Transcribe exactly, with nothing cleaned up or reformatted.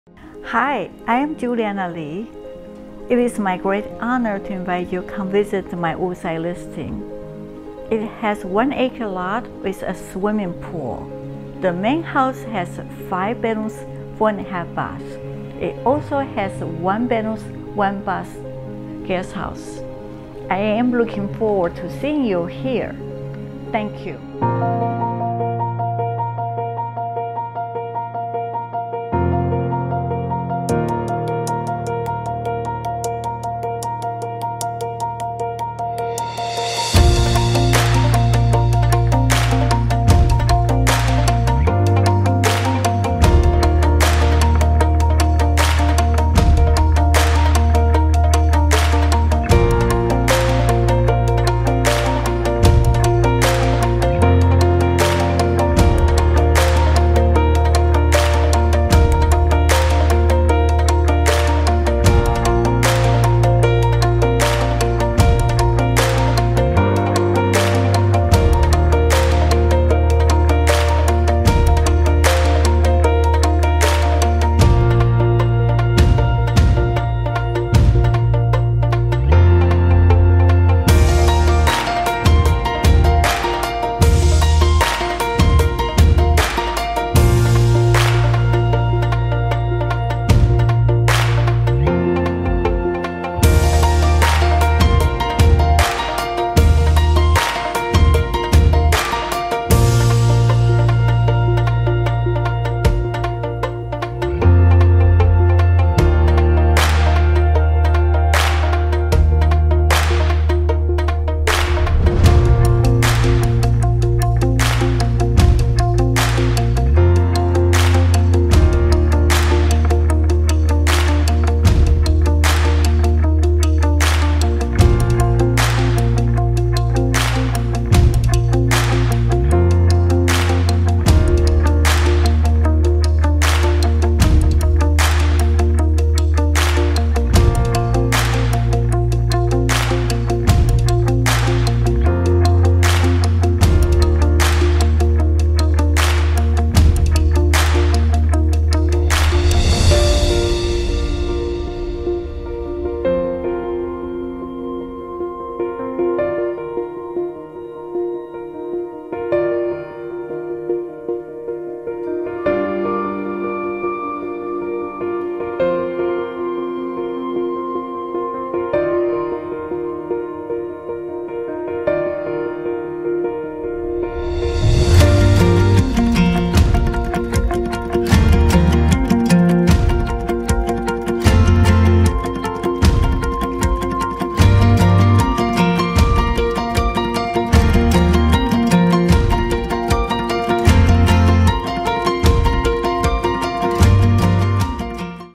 Hi, I am Juliana Lee. It is my great honor to invite you to come visit my Woodside listing. It has one acre lot with a swimming pool. The main house has five bedrooms, four and a half baths. It also has one bedroom, one bath guest house. I am looking forward to seeing you here. Thank you.